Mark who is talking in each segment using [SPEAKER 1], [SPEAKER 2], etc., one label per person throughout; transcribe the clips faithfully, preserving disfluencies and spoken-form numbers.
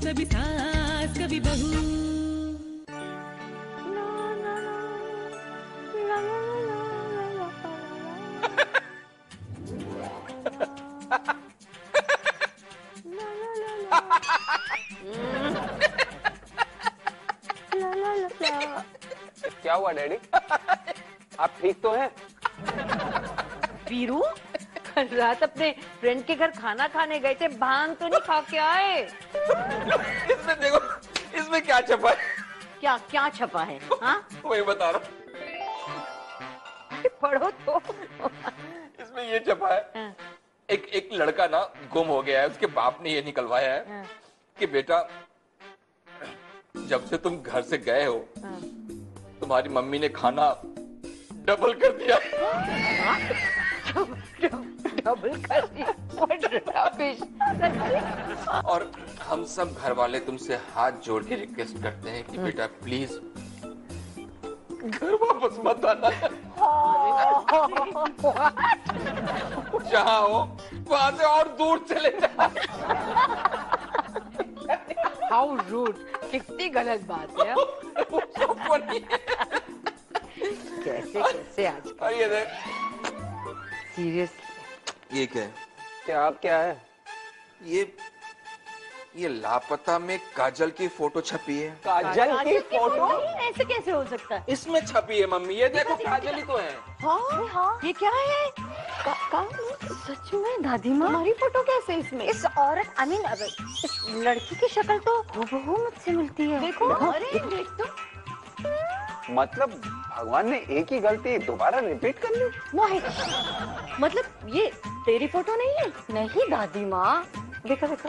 [SPEAKER 1] कभी सास कभी बहू।
[SPEAKER 2] क्या हुआ डैडी? आप ठीक तो हैं?
[SPEAKER 3] वीरू, कल रात अपने फ्रेंड के घर खाना खाने गए थे, भांग तो नहीं खा के आए?
[SPEAKER 2] इसमें देखो, इसमें क्या छपा है?
[SPEAKER 3] क्या क्या छपा है? हाँ,
[SPEAKER 2] वही बता रहा हूँ।
[SPEAKER 3] पढ़ो तो।
[SPEAKER 2] इसमें ये छपा है, एक एक लड़का ना गुम हो गया है, उसके बाप ने ये निकलवाया है कि बेटा जब से तुम घर से गए हो तुम्हारी मम्मी ने खाना डबल कर दिया।
[SPEAKER 3] डबल कर दिया?
[SPEAKER 2] और हम सब घर वाले तुमसे हाथ जोड़ के रिक्वेस्ट करते हैं कि बेटा प्लीज घर वापस मत आना। जहाँ हो वहां से और दूर चले जाओ।
[SPEAKER 3] हाउ रूड, कितनी गलत बात है। कैसे कैसे आज
[SPEAKER 2] ये देख,
[SPEAKER 3] सीरियसली
[SPEAKER 2] ये क्या है? क्या क्या है ये? ये लापता में काजल की फोटो छपी है। काजल की फोटो?
[SPEAKER 3] ऐसे कैसे हो सकता है?
[SPEAKER 2] इसमें छपी है मम्मी, ये देखो काजल ही तो है।
[SPEAKER 3] हाँ हाँ, ये क्या है? का, का, सच में दादी माँ, हमारी फोटो कैसे इसमें? इस औरत, आई मीन इस लड़की की शक्ल तो हूबहू मुझसे मिलती है। देखो, अरे देख तो।
[SPEAKER 2] मतलब भगवान ने एक ही गलती दोबारा रिपीट कर ली?
[SPEAKER 3] मोहित, मतलब ये तेरी फोटो नहीं है? नहीं दादी माँ, देखो देखो।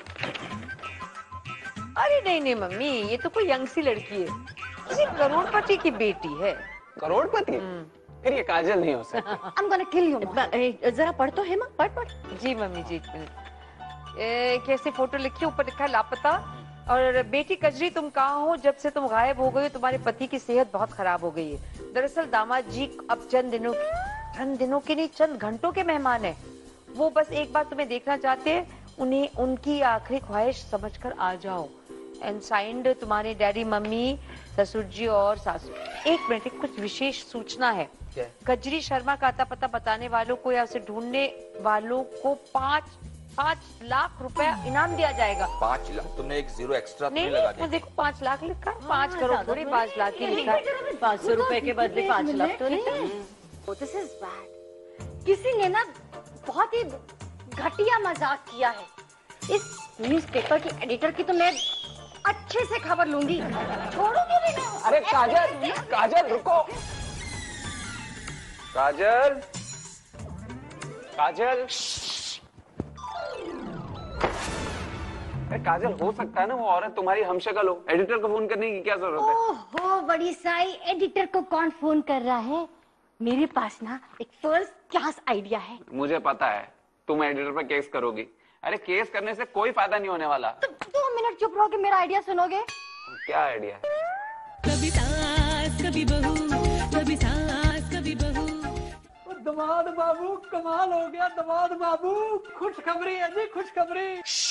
[SPEAKER 3] अरे नहीं नहीं मम्मी, ये तो कोई यंग सी लड़की है, किसी करोड़पति की बेटी है।
[SPEAKER 2] करोड़पति? फिर ये काजल नहीं हो सकती।
[SPEAKER 3] I'm gonna kill you, जरा पढ़ तो है माँ, पढ़ पढ़। जी मम्मी जी, ए, कैसे फोटो लिखी, ऊपर लिखा है लापता। और बेटी कजरी तुम कहाँ हो? जब से तुम गायब हो गई हो तुम्हारे पति की सेहत बहुत खराब हो गई है। दरअसल दामाद जी अब चंद दिनों चंद दिनों के नहीं चंद घंटों के मेहमान है। वो बस एक बार तुम्हें देखना चाहते हैं, उन्हें उनकी आखिरी ख्वाहिश समझकर आ जाओ। एंड साइंड तुम्हारे डैडी, मम्मी, ससुर जी और सासू। एक मिनट, कुछ विशेष सूचना है। कजरी शर्मा का अता पता बताने वालों को या उसे ढूंढने वालों को पाँच पाँच लाख रुपए इनाम दिया जाएगा।
[SPEAKER 2] पाँच लाख? तुमने एक जीरो एक्स्ट्रा
[SPEAKER 3] नहीं
[SPEAKER 2] लगा
[SPEAKER 3] नहीं, देखो पाँच लाख लिखा है, पाँच करोड़ थोड़ी, पाँच लाख ही लिखा है। पाँच सौ रुपए के बदले पाँच लाख तो नहीं।
[SPEAKER 4] This is bad. किसी ने ना बहुत ही घटिया मजाक किया है। इस न्यूज़पेपर की एडिटर की तो मैं अच्छे से खबर लूंगी, छोड़ूंगी भी नहीं।
[SPEAKER 2] अरे काजल, काजल रुको। काजल, काजल, अरे काजल, हो सकता है ना वो औरत तुम्हारी हमशक्ल हो। एडिटर को फोन करने की क्या जरूरत है?
[SPEAKER 4] ओहो बड़ी साई, एडिटर को कौन फोन कर रहा है? मेरे पास ना एक फर्स्ट क्लास आइडिया है।
[SPEAKER 2] मुझे पता है तुम एडिटर पर केस करोगी। अरे केस करने से कोई फायदा नहीं होने वाला।
[SPEAKER 4] तो दो मिनट चुप रहोगे, मेरा आइडिया सुनोगे?
[SPEAKER 2] क्या आइडिया है?
[SPEAKER 1] कभी सास कभी बहू, कभी सास कभी बहू।
[SPEAKER 5] दमाद बाबू कमाल हो गया। दमाद बाबू खुशखबरी है जी, खुशखबरी।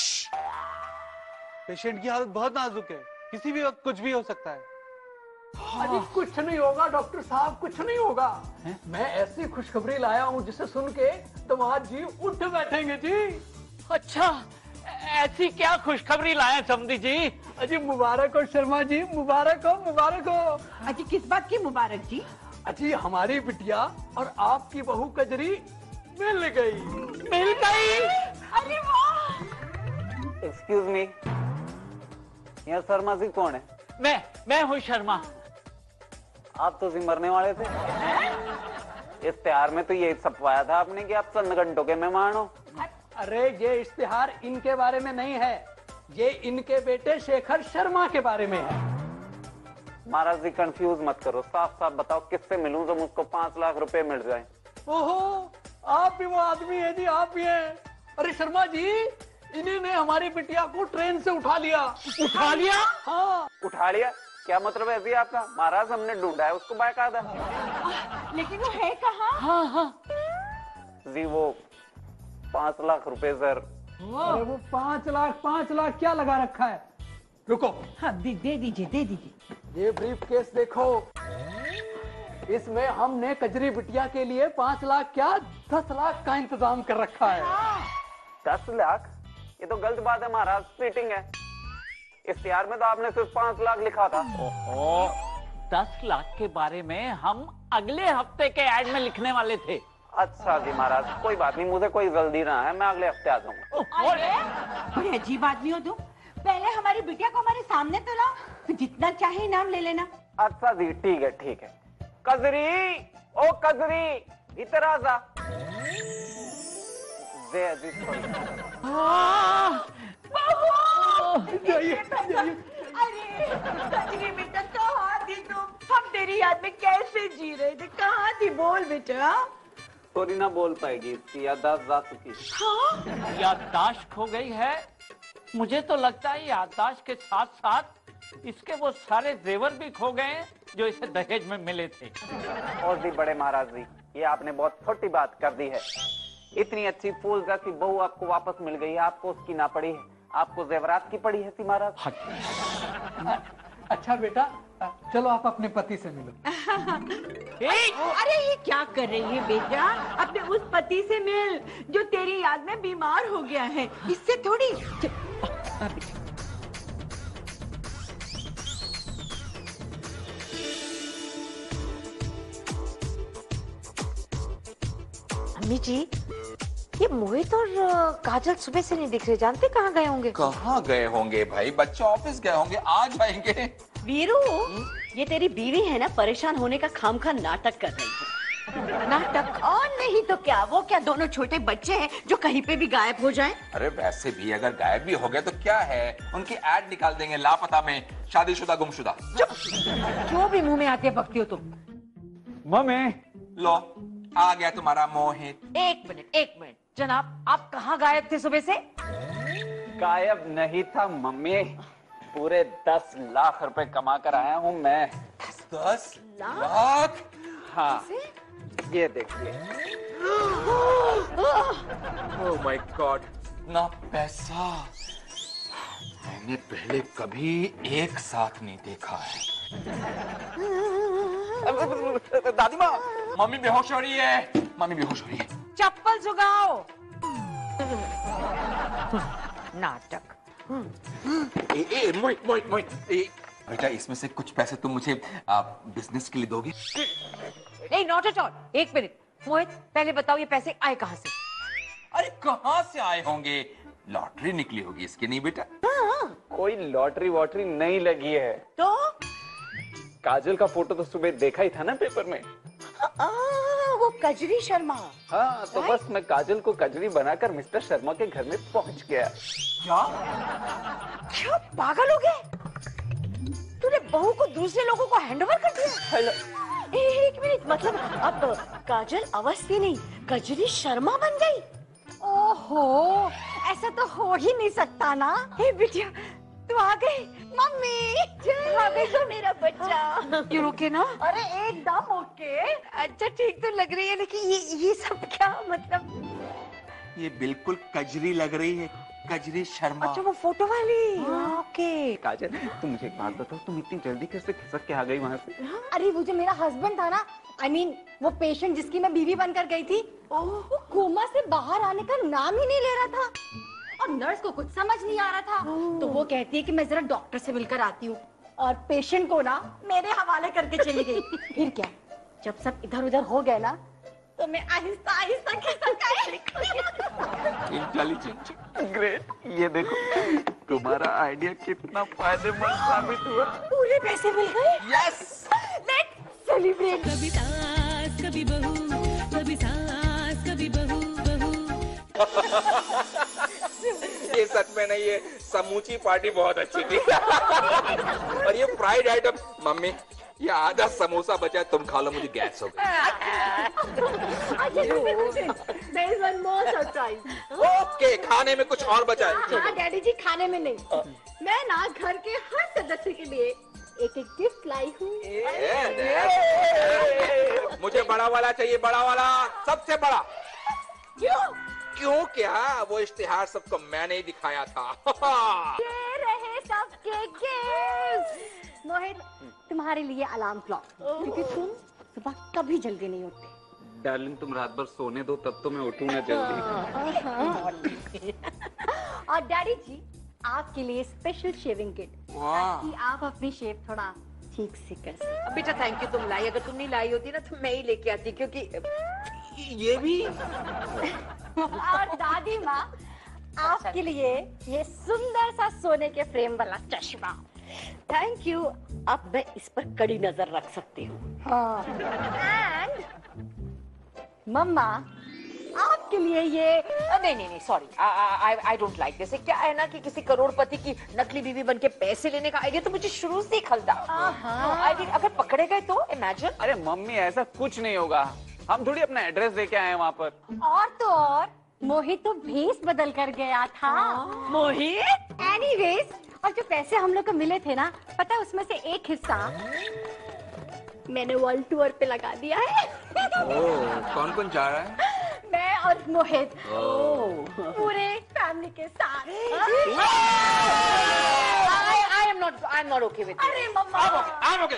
[SPEAKER 6] पेशेंट की हालत बहुत नाजुक है, किसी भी वक्त कुछ भी हो सकता है।
[SPEAKER 5] अरे कुछ नहीं होगा डॉक्टर साहब, कुछ नहीं होगा। है? मैं ऐसी खुशखबरी लाया हूँ जिसे सुन के दमाद जी उठ बैठेंगे जी।
[SPEAKER 7] अच्छा, ऐसी क्या खुशखबरी लाए समधी जी?
[SPEAKER 5] अजी मुबारक हो शर्मा जी, मुबारक हो, मुबारक हो।
[SPEAKER 3] अजी किस बात की मुबारक जी?
[SPEAKER 5] अजी हमारी बिटिया और आपकी बहू कजरी मिल गई।
[SPEAKER 7] मिल गई?
[SPEAKER 3] अरे वाह!
[SPEAKER 8] एक्सक्यूज मी, यार शर्मा जी कौन है?
[SPEAKER 7] मैं मैं हूँ शर्मा।
[SPEAKER 8] आप तो जी मरने वाले थे। इश्तेहार में तो ये छपवाया था आपने कि आप चंद घंटों के मेहमान हो।
[SPEAKER 5] अरे ये इश्तिहार इनके बारे में नहीं है, ये इनके बेटे शेखर शर्मा के बारे में है।
[SPEAKER 8] महाराज जी कंफ्यूज मत करो, साफ साफ बताओ किससे मिलूं जो मुझको पांच लाख रुपए मिल जाए।
[SPEAKER 5] ओहो, आप भी वो आदमी है जी, आप भी हैं। अरे शर्मा जी, इन्हीं ने हमारी बिटिया को ट्रेन से उठा लिया।
[SPEAKER 7] उठा लिया?
[SPEAKER 5] हाँ।
[SPEAKER 8] उठा लिया? क्या मतलब है जी आपका? महाराज हमने ढूंढा है उसको बाकायदा।
[SPEAKER 3] लेकिन वो है कहाँ?
[SPEAKER 7] हाँ हाँ
[SPEAKER 8] जी वो पांच लाख रुपए सर।
[SPEAKER 5] अरे वो पांच लाख पांच लाख क्या लगा रखा है? रुको।
[SPEAKER 9] हाँ दे, दे दीजिए दे दीजिए।
[SPEAKER 5] ये ब्रीफ केस देखो, इसमें हमने कजरी बिटिया के लिए पाँच लाख क्या दस लाख का इंतजाम कर रखा है।
[SPEAKER 8] दस लाख? ये तो गलत बात है महाराज, चीटिंग है। इश्तिहार में तो आपने सिर्फ पाँच लाख लिखा था।
[SPEAKER 7] ओहो, दस लाख के बारे में हम अगले हफ्ते के ऐड में लिखने वाले थे।
[SPEAKER 8] अच्छा जी महाराज, कोई बात नहीं, मुझे कोई जल्दी ना है, मैं अगले हफ्ते आ जाऊंगा।
[SPEAKER 9] बड़े अजीब आदमी हो तुम। पहले हमारी बिटिया को हमारे सामने तो लाओ, फिर जितना चाहे इनाम ले लेना।
[SPEAKER 8] अच्छा जी, ठीक है ठीक है। कजरी, ओ कजरी, इधर आ जा। दे जी
[SPEAKER 9] अरे कजरी बेटा, कहाँ थी तुम? हम तेरी याद में कैसे जी रहे थे? कहाँ थी? बोल बेटा।
[SPEAKER 8] थोड़ी ना बोल पाएगी, इसकी याददाश्त जा चुकी।
[SPEAKER 9] हाँ?
[SPEAKER 7] याददाश्त खो गई है। मुझे तो लगता है याददाश्त के साथ साथ इसके वो सारे जेवर भी खो गए जो इसे दहेज में मिले थे।
[SPEAKER 8] और भी बड़े महाराज जी, ये आपने बहुत छोटी बात कर दी है। इतनी अच्छी फूल जैसी बहू आपको वापस मिल गई है, आपको उसकी ना पड़ी है, आपको जेवरात की पड़ी है थी महाराज।
[SPEAKER 5] अच्छा बेटा, चलो आप अपने पति से मिलो।
[SPEAKER 9] अरे ये क्या कर रही है बेटा? अपने उस पति से मिल जो तेरी याद में बीमार हो गया है, इससे थोड़ी।
[SPEAKER 3] अम्मी जी, ये मोहित और काजल सुबह से नहीं दिख रहे, जानते कहाँ गए होंगे?
[SPEAKER 2] कहाँ गए होंगे भाई, बच्चे ऑफिस गए होंगे, आ जाएंगे।
[SPEAKER 4] वीरू, ये तेरी बीवी है ना, परेशान होने का खामखा नाटक कर रही है। नाटक? और नहीं तो क्या, वो क्या दोनों छोटे बच्चे हैं जो कहीं पे भी गायब हो जाएं?
[SPEAKER 2] अरे वैसे भी अगर गायब भी हो गए तो क्या है, उनकी एड निकाल देंगे लापता में, शादीशुदा गुमशुदा।
[SPEAKER 3] क्यों भी मुंह में आते बकती हो तुम?
[SPEAKER 7] मम्मी,
[SPEAKER 2] लो आ गया तुम्हारा मोहित।
[SPEAKER 3] एक मिनट एक मिनट जनाब, आप कहाँ गायब थे सुबह से?
[SPEAKER 8] गायब नहीं था मम्मी, पूरे दस लाख रुपए कमा कर आया हूँ मैं।
[SPEAKER 2] दस लाख?
[SPEAKER 8] हाँ, ये देखिए।
[SPEAKER 2] ओह माय गॉड, इतना पैसा मैंने पहले कभी एक साथ नहीं देखा है। दादी माँ, मम्मी बेहोश हो रही है, मम्मी बेहोश हो रही है।
[SPEAKER 3] चप्पल सुगाओ। नाटक।
[SPEAKER 2] ए, ए, मोहित मोहित मोहित, ए, बेटा इसमें से कुछ पैसे तुम मुझे बिजनेस के लिए दोगे?
[SPEAKER 3] नहीं, नॉट एट ऑल। एक मिनट मोहित, पहले बताओ ये पैसे आए कहाँ से?
[SPEAKER 2] अरे कहाँ से आए होंगे, लॉटरी निकली होगी इसकी। नहीं बेटा,
[SPEAKER 8] कोई लॉटरी वॉटरी नहीं लगी है।
[SPEAKER 4] तो
[SPEAKER 8] काजल का फोटो तो सुबह देखा ही था ना पेपर में।
[SPEAKER 4] आ, वो कजरी शर्मा।
[SPEAKER 8] हाँ, तो बस मैं काजल को कजरी बनाकर मिस्टर शर्मा के घर में पहुंच गया।
[SPEAKER 2] क्या
[SPEAKER 3] क्या पागल हो गए? तूने बहू को दूसरे लोगों को हैंडओवर कर दिया?
[SPEAKER 4] एक मिनट, मतलब अब काजल अवस्थी नहीं, कजरी शर्मा बन गई? ओहो, ऐसा तो हो ही नहीं सकता ना।
[SPEAKER 3] हे बिटिया, तू आ गई।
[SPEAKER 4] मम्मी, आ गई तो मेरा बच्चा।
[SPEAKER 3] क्यों रुके ना?
[SPEAKER 4] अरे एकदम ओके।
[SPEAKER 3] अच्छा ठीक तो लग रही है, लेकिन ये ये सब क्या मतलब?
[SPEAKER 2] ये बिल्कुल कजरी लग रही है, कजरी शर्मा।
[SPEAKER 3] अच्छा वो फोटो वाली। ओके।
[SPEAKER 8] काजल, तुम मुझे एक बात बताओ, तुम इतनी जल्दी कैसे खिसक के आ गई वहाँ से?
[SPEAKER 4] अरे वो जो मेरा हस्बैंड था ना, आई I मीन mean, वो पेशेंट जिसकी मैं बीवी बनकर गई थी, वो कोमा से बाहर आने का नाम ही नहीं ले रहा था और नर्स को कुछ समझ नहीं आ रहा था। तो वो कहती है कि मैं जरा डॉक्टर से मिलकर आती हूँ, और पेशेंट को ना मेरे हवाले करके चली गई। फिर क्या, जब सब इधर उधर हो गए ना, तो मैं आहिस्ता आहिस्ता खिसक आई।
[SPEAKER 2] Intelligent,
[SPEAKER 8] great. ये देखो, तुम्हारा आइडिया कितना फायदेमंद साबित हुआ।
[SPEAKER 4] पूरे पैसे मिल गए।
[SPEAKER 2] Yes,
[SPEAKER 4] let's celebrate.
[SPEAKER 1] कभी सास कभी बहू, कभी सास कभी बहू बहू।
[SPEAKER 2] ये सच में नहीं, ये समूची पार्टी बहुत अच्छी थी। और ये फ्राइड आइटम, मम्मी ये आधा समोसा बचा है, तुम खा लो, मुझे गैस हो गई।
[SPEAKER 4] There is one more surprise.
[SPEAKER 2] Okay, खाने में कुछ और बचा है?
[SPEAKER 4] हाँ डैडी जी, खाने में नहीं, मैं ना घर के हर सदस्य के लिए एक एक गिफ्ट लाई हूँ।
[SPEAKER 2] मुझे बड़ा वाला चाहिए, बड़ा वाला, सबसे बड़ा।
[SPEAKER 4] क्यों?
[SPEAKER 2] क्यों क्या, वो इश्तिहार सबको मैंने ही दिखाया था।
[SPEAKER 4] ये रहे gift of cake gift. Mohit, तुम्हारे लिए अलार्म क्लॉक, क्योंकि तुम सुबह कभी जल्दी नहीं उठते।
[SPEAKER 8] डार्लिंग तुम रात भर सोने दो तब तो मैं उठूं ना जल्दी।
[SPEAKER 4] और डैडी जी आपके लिए स्पेशल शेविंग किट, ताकि आप अपनी शेव थोड़ा ठीक से कर सकें।
[SPEAKER 3] बेटा थैंक यू, तुम लाई। अगर तुम नहीं लाई होती ना तो मैं ही लेके आती, क्योंकि
[SPEAKER 8] ये भी।
[SPEAKER 4] और दादी माँ आपके लिए ये सुंदर सा सोने के फ्रेम वाला चश्मा।
[SPEAKER 10] Thank you. अब मैं इस पर कड़ी नजर रख सकती हूँ।
[SPEAKER 4] एंड मम्मा आपके लिए ये
[SPEAKER 3] नहीं नहीं नहीं sorry, I I don't like this. क्या है ना कि किसी करोड़पति की नकली बीवी बन के पैसे लेने का आइडिया तो मुझे शुरू से ही खलता। आई अगर पकड़े गए तो इमेजिन।
[SPEAKER 8] अरे मम्मी ऐसा कुछ नहीं होगा, हम थोड़ी अपना एड्रेस दे के आए हैं वहाँ पर।
[SPEAKER 4] और तो और मोहित तो भेस बदल कर गया था।
[SPEAKER 3] मोहित
[SPEAKER 4] एनीवेज, और जो पैसे हम लोग को मिले थे ना, पता है उसमें से एक हिस्सा मैंने वर्ल्ड टूर पे लगा दिया है।
[SPEAKER 2] ओह, कौन कौन जा रहा है?
[SPEAKER 4] मैं और मोहित पूरे फैमिली के साथ।
[SPEAKER 3] I am not I am not okay with.
[SPEAKER 4] अरे मम्मा,
[SPEAKER 2] I'm okay.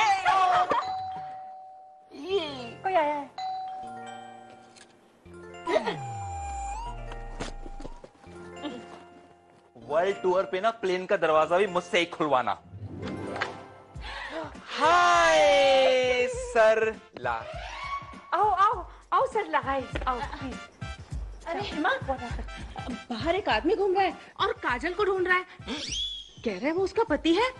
[SPEAKER 4] ये कोई आया है?
[SPEAKER 2] वर्ल्ड टूर पे ना प्लेन का दरवाजा भी मुझसे ही खुलवाना। हाय सर ला।
[SPEAKER 3] आओ आओ आओ सर लगाए, आओ प्लीज।
[SPEAKER 9] अरे हेमा, बाहर एक आदमी घूम रहा है और काजल को ढूंढ रहा है। कह रहा है वो उसका पति है।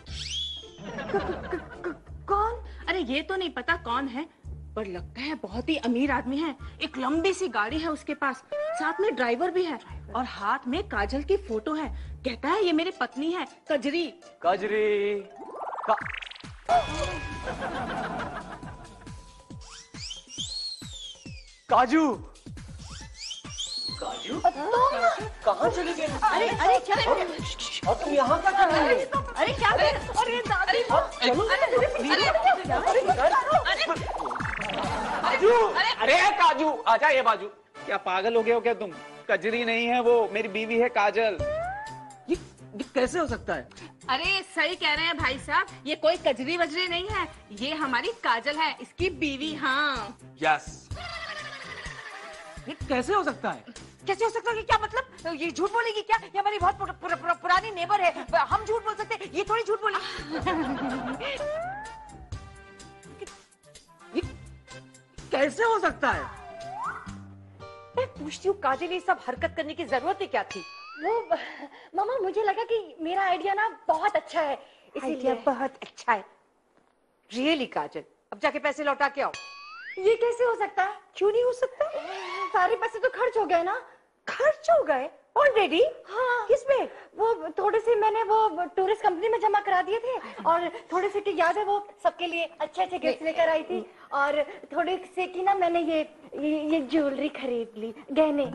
[SPEAKER 9] कौन? अरे ये तो नहीं पता कौन है, पर लगता है बहुत ही अमीर आदमी है। एक लंबी सी गाड़ी है उसके पास, साथ में ड्राइवर भी है और हाथ में काजल की फोटो है। कहता है ये मेरी पत्नी है कजरी।
[SPEAKER 8] कजरी का... काजू
[SPEAKER 10] काजू कहाँ चले गए?
[SPEAKER 4] अरे अरे चलो,
[SPEAKER 10] और तुम यहाँ क्या कर रहे हो?
[SPEAKER 4] अरे क्या कर? अरे दादी,
[SPEAKER 8] काजू, अरे काजू आजा ये बाजू। क्या पागल हो गए हो क्या तुम? कजरी नहीं है वो, मेरी बीवी है काजल।
[SPEAKER 6] ये, ये कैसे हो सकता है?
[SPEAKER 9] अरे सही कह रहे हैं भाई साहब, ये कोई कजरी वजरी नहीं है, ये हमारी काजल है, इसकी बीवी। हाँ
[SPEAKER 2] यस।
[SPEAKER 6] ये कैसे हो सकता है?
[SPEAKER 3] कैसे हो सकता है? क्या मतलब? ये झूठ बोलेगी क्या? ये हमारी बहुत पुर, पुर, पुर, पुरानी नेबर है, हम झूठ बोल सकते हैं, ये थोड़ी झूठ बोलेगी।
[SPEAKER 6] ये कैसे हो सकता है?
[SPEAKER 3] मैं पूछती हूँ काजल, ये सब हरकत करने की जरूरत ही क्या थी?
[SPEAKER 4] वो मामा मुझे लगा कि मेरा आइडिया ना बहुत अच्छा है,
[SPEAKER 3] आइडिया बहुत अच्छा है। रियली काजल, अब जाके पैसे लौटा के आओ।
[SPEAKER 4] ये कैसे हो सकता है?
[SPEAKER 3] क्यों नहीं हो सकता?
[SPEAKER 4] सारे पैसे तो खर्च हो गए ना।
[SPEAKER 3] खर्च हो गए ऑलरेडी?
[SPEAKER 4] हाँ।
[SPEAKER 3] किसमें?
[SPEAKER 4] वो थोड़े से मैंने वो टूरिस्ट कंपनी में जमा करा दिए थे, और थोड़े से की याद है वो सबके लिए अच्छे अच्छे गिफ्ट लेकर आई थी, और थोड़े से की ना मैंने ये ये, ये ज्वेलरी खरीद ली, गहने।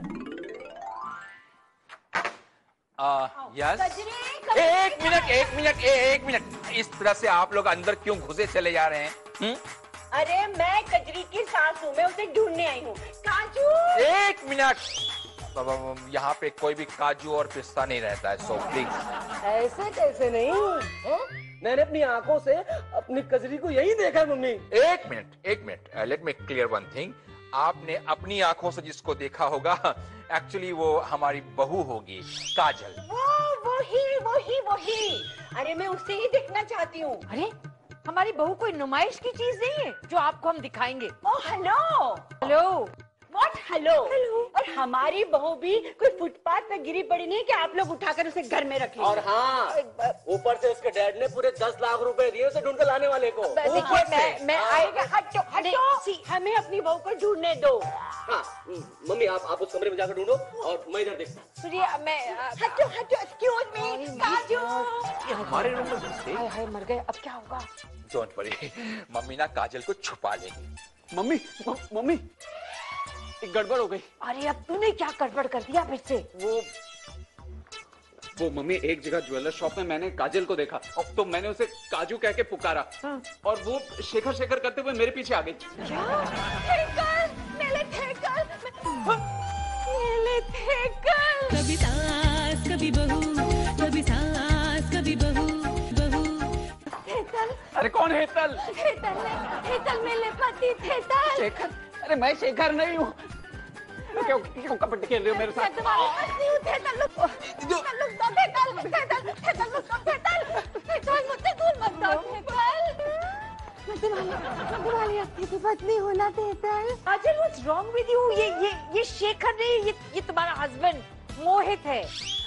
[SPEAKER 2] यस। एक मिनट एक मिनट एक मिनट, इस तरह से आप लोग अंदर क्यों घुसे चले जा रहे हैं? हुँ?
[SPEAKER 10] अरे मैं कजरी की सास हूँ, मैं उसे ढूंढने आई हूँ। काजू,
[SPEAKER 2] एक मिनट, यहाँ पे कोई भी काजू और पिस्ता नहीं रहता है, सो प्लीज।
[SPEAKER 10] ऐसे कैसे नहीं?
[SPEAKER 6] हा? मैंने अपनी आंखों से अपनी कजरी को यही देखा है मम्मी।
[SPEAKER 2] एक मिनट एक minute, let me clear one thing. आपने अपनी आंखों से जिसको देखा होगा, एक्चुअली वो हमारी बहू होगी, काजल।
[SPEAKER 10] वो वही वही वही। अरे मैं उसे ही देखना चाहती हूँ।
[SPEAKER 3] अरे हमारी बहू कोई नुमाइश की चीज नहीं है जो आपको हम दिखाएंगे।
[SPEAKER 10] Oh hello
[SPEAKER 3] hello.
[SPEAKER 10] What hello? और हमारी बहू भी कोई फुटपाथ पे गिरी पड़ी नहीं कि आप लोग उठाकर उसे घर में रख
[SPEAKER 6] और हाँ, ऊपर से उसके डैड ने पूरे दस लाख रुपए दिए उसे ढूंढ कर लाने वाले को।
[SPEAKER 3] देखिए मैं मैं आएगा।
[SPEAKER 10] हटो हटो, हमें अपनी बहू को ढूंढने दो।
[SPEAKER 6] हाँ, मम्मी आप आप उस कमरे में जाकर ढूंढो और मैं इधर देखता हूँ।
[SPEAKER 3] सुनिए मैं
[SPEAKER 10] हटो हटो, एक्सक्यूज मी काजू।
[SPEAKER 2] ये हमारे रूम में घुस गई।
[SPEAKER 3] हाय हाय मर गए, अब क्या होगा?
[SPEAKER 2] डोंट वरी, मम्मी ना काजल को छुपा लेगी।
[SPEAKER 8] मम्मी मम्मी एक गड़बड़ हो गई।
[SPEAKER 3] अरे अब तूने क्या गड़बड़ कर दिया फिर से?
[SPEAKER 8] वो वो मम्मी एक जगह ज्वेलर शॉप में मैंने काजल को देखा, तो मैंने उसे काजू कह के पुकारा। हाँ। और वो शेखर शेखर करते हुए मेरे पीछे आ गई।
[SPEAKER 10] क्या? ठेकर, मेले ठेकर, मेले ठेकर।
[SPEAKER 1] कभी सास कभी बहू, कभी सास कभी बहू।
[SPEAKER 8] अरे कौन हेतल?
[SPEAKER 4] हेतल हेतल मेरे पति हेतल।
[SPEAKER 8] शेखर? अरे मैं शेखर नहीं हूँ। क्यों क्यों कपट खेल रही हो मेरे साथ?
[SPEAKER 4] मैं तुम्हारी पत्नी हूँ हेतल। हेतल लुक दो हेतल हेतल हेतल लुक दो हेतल। हेतल मुझसे दूर मत जाओ हेतल। मैं तुम्हारी मैं तुम्हारी अपनी की पत्नी हूँ ना Hetal.
[SPEAKER 3] Kajal, what's wrong with you? ये ये ये शेखर नहीं, ये ये तुम्हारा हस्बैंड मोहित है।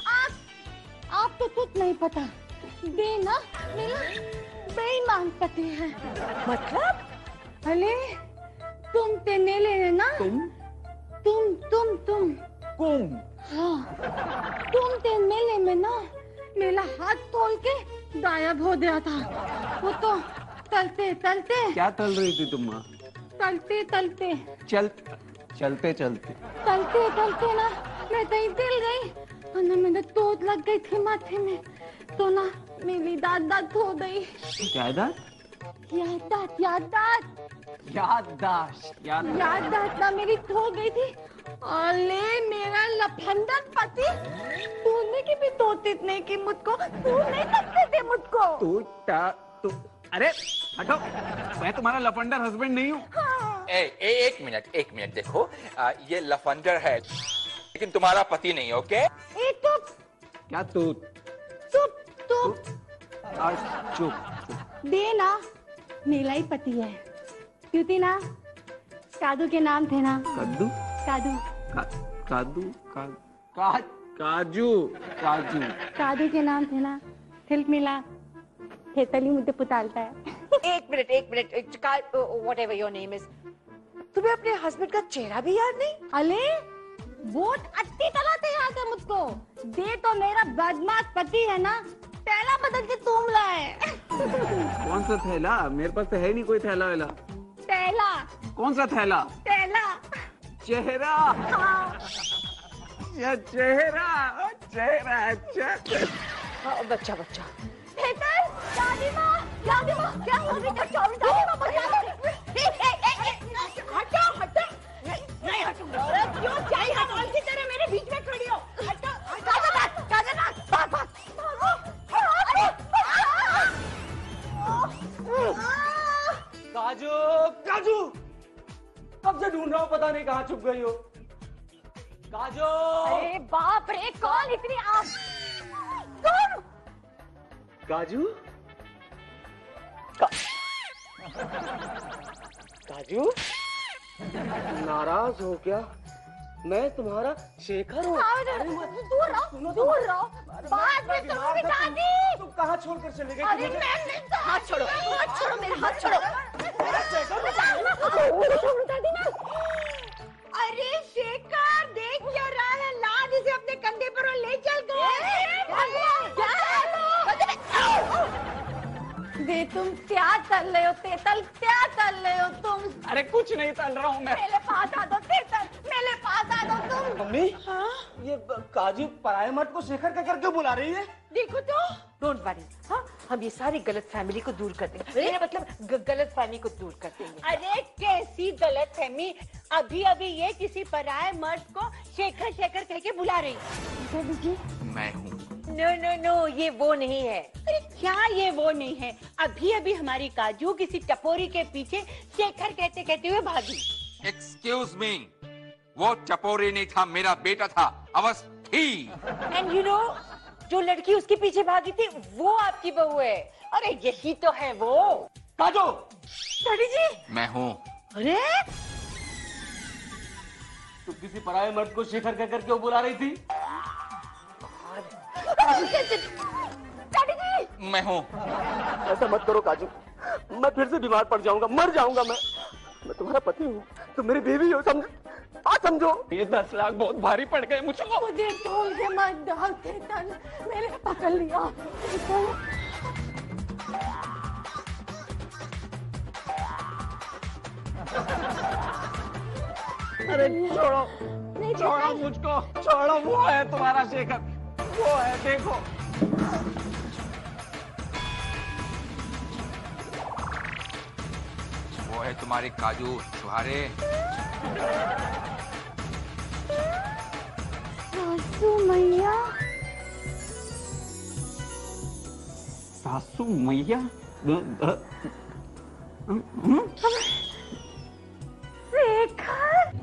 [SPEAKER 4] आप आपको कुछ नहीं पता। देना मेरा बेईमान पति है।
[SPEAKER 3] मतलब?
[SPEAKER 4] अरे तुम ते नेले है ना?
[SPEAKER 8] तुम
[SPEAKER 4] तुम तुम तुम
[SPEAKER 8] तुम
[SPEAKER 4] हाँ तुम ते मेले में ना मेरा हाथ तोड़ के गायब हो गया था। वो तो तलते तलते
[SPEAKER 8] क्या तल रही थी तुम माँ?
[SPEAKER 4] तलते तलते
[SPEAKER 8] चल चलते चलते
[SPEAKER 4] तलते तलते ना मैं कहीं तिल गई और ना मेरे तोत लग गई थी माथे में, तो ना मेरी दांत दांत हो गई।
[SPEAKER 8] यादाश्त
[SPEAKER 4] यादाश्त यादाश्त
[SPEAKER 8] यादाश्त याद
[SPEAKER 4] यादाश्त ना मेरी खो गई थी। अरे मेरा लफंदर पति, तूने की भी तोतित नहीं की मुझको, तू नहीं करते थे मुझको।
[SPEAKER 8] तू टा तू अरे हटो, मैं तुम्हारा लफंडर हस्बैंड नहीं हूँ।
[SPEAKER 4] हाँ।
[SPEAKER 2] ए, ए, एक मिनट एक मिनट देखो, आ, ये लफंडर है लेकिन तुम्हारा पति नहीं, ओके?
[SPEAKER 4] ए तो
[SPEAKER 8] क्या तू
[SPEAKER 4] चुप चुप
[SPEAKER 8] चुप चुप
[SPEAKER 4] दे ना, मेरा ही पति है। क्योंकि ना कादू के नाम थे ना।
[SPEAKER 8] कद्दू
[SPEAKER 4] कादू
[SPEAKER 8] का, कादू का, का, काजू काजू
[SPEAKER 4] कादू के नाम थे ना। थिल्क मिला हेतली मुझे पुतालता है।
[SPEAKER 3] एक मिनट एक minute, whatever your name is, तुम्हें अपने हस्बैंड का चेहरा भी याद नहीं?
[SPEAKER 4] अले बहुत अच्छी तरह से याद है मुझको। दे तो मेरा बदमाश पति है ना, थैला बदल के तुम लाए।
[SPEAKER 8] कौन सा थैला? मेरे पास तो है नहीं कोई थैला वेला।
[SPEAKER 4] थैला
[SPEAKER 8] कौन सा थैला?
[SPEAKER 4] थैला
[SPEAKER 8] चेहरा।
[SPEAKER 4] हाँ।
[SPEAKER 8] या चेहरा चेहरा अच्छा।
[SPEAKER 3] हाँ, बच्चा बच्चा
[SPEAKER 4] हेतल, दादी माँ, दादी माँ, क्या हो रही है? दादी माँ, बचा लो। ए, ए, ए, ए, हटो, हटो। नहीं, नहीं हटूंगी। अरे क्यों चाय हमाल की तरह मेरे बीच में खड़ी हो? हटो, काजल नाथ, काजल नाथ, भाग, भाग, भागो। अरे,
[SPEAKER 6] काजू काजू, कब से ढूंढ रहा हूँ, पता नहीं कहाँ छुप गई हो। काजू।
[SPEAKER 4] अरे बाप रे, कौन इतनी आस? कौन?
[SPEAKER 6] काजू का... काजू नाराज हो क्या? मैं तुम्हारा शेखर हूँ।
[SPEAKER 4] दूर रहो, दूर रहो। बाद में सुनूंगी दादी।
[SPEAKER 6] तुम कहाँ छोड़कर चले गए?
[SPEAKER 4] अरे मैं हाथ छोड़ो, हाथ छोड़ो, मेरा हाथ छोड़ो।
[SPEAKER 6] मेरा शेखर।
[SPEAKER 4] दादी ना। अरे शेखर, देख क्या रहा है? लाद इसे अपने कंधे पर और ले चल गए। दे तुम क्या तल रहे हो तेतल, क्या तल रहे हो तुम?
[SPEAKER 8] अरे कुछ नहीं तल रहा हूँ मैं।
[SPEAKER 4] मेरे पास आ दो तेतल, मेरे पास आ दो तुम।
[SPEAKER 6] मम्मी,
[SPEAKER 4] हाँ?
[SPEAKER 6] ये काजू पराये मर्द को शेखर का करके बुला रही है।
[SPEAKER 4] देखो तो।
[SPEAKER 3] डोंट वरी, हाँ हम ये सारी गलत फैमिली को दूर कर देंगे। मेरा मतलब ग- गलत फैमिली को दूर कर देंगे।
[SPEAKER 10] अरे कैसी गलत फहमी, अभी अभी ये किसी पराये मर्द को शेखर शेखर कह के बुला रही।
[SPEAKER 2] मैं हूँ।
[SPEAKER 3] नो नो नो, ये वो नहीं है।
[SPEAKER 10] अरे क्या ये वो नहीं है? अभी अभी हमारी काजू किसी टपोरी के पीछे शेखर कहते कहते हुए भागी।
[SPEAKER 2] एक्सक्यूज मी, वो चपोरी नहीं था, मेरा बेटा था, अवस्थी।
[SPEAKER 3] एंड यू नो, जो लड़की उसके पीछे भागी थी वो आपकी बहू है।
[SPEAKER 10] अरे यही तो है वो।
[SPEAKER 6] काजू।
[SPEAKER 3] डैडी जी।
[SPEAKER 2] मैं हूँ।
[SPEAKER 3] अरे
[SPEAKER 6] तुम किसी पराये मर्द को शेखर कह कर क्यों बुला रही थी?
[SPEAKER 2] मैं हूँ।
[SPEAKER 6] ऐसा मत करो काजू, मैं फिर से बीमार पड़ जाऊंगा, मर जाऊंगा मैं। मैं तुम्हारा पति हूँ, तुम मेरी बीवी हो, समझ आ समझो।
[SPEAKER 8] ये दस लाख बहुत भारी पड़ गए मुझको।
[SPEAKER 4] मुझे तोल के मत डाल तेतल, मैंने पकड़ लिया।
[SPEAKER 8] अरे छोड़ो, छोड़ो मुझको, छोड़ो। वो है तुम्हारा शेखर, वो है, देखो।
[SPEAKER 2] वो है तुम्हारी काजू छुहारे।
[SPEAKER 4] सासू मैया,
[SPEAKER 8] सासू मैया?
[SPEAKER 4] शेखर,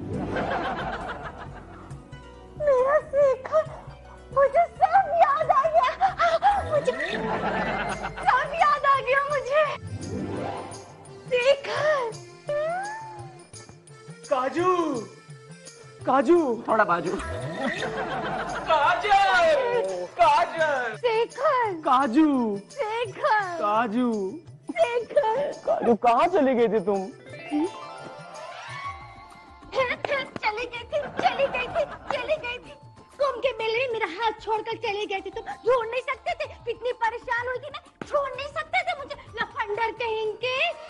[SPEAKER 4] मेरा शेखर, मुझे सब याद आ गया, मुझे सब याद आ गया मुझे। शेखर,
[SPEAKER 6] काजू, काजू, थोड़ा बाजू।
[SPEAKER 2] काजल, काजल,
[SPEAKER 4] शेखर,
[SPEAKER 6] काजू,
[SPEAKER 4] शेखर,
[SPEAKER 6] काजू,
[SPEAKER 4] शेखर,
[SPEAKER 6] काजू, कहाँ चली गई थी तुम?
[SPEAKER 4] चली गई थी, चली गई थी, चली गई थी। घूम के बेल रही, मेरा हाथ छोड़कर चली गई थी। तुम ढूंढ नहीं सकते थे, कितनी परेशान हुई थी मैं, छोड़ नहीं सकते थे मुझे, लफंडर कहेंगे।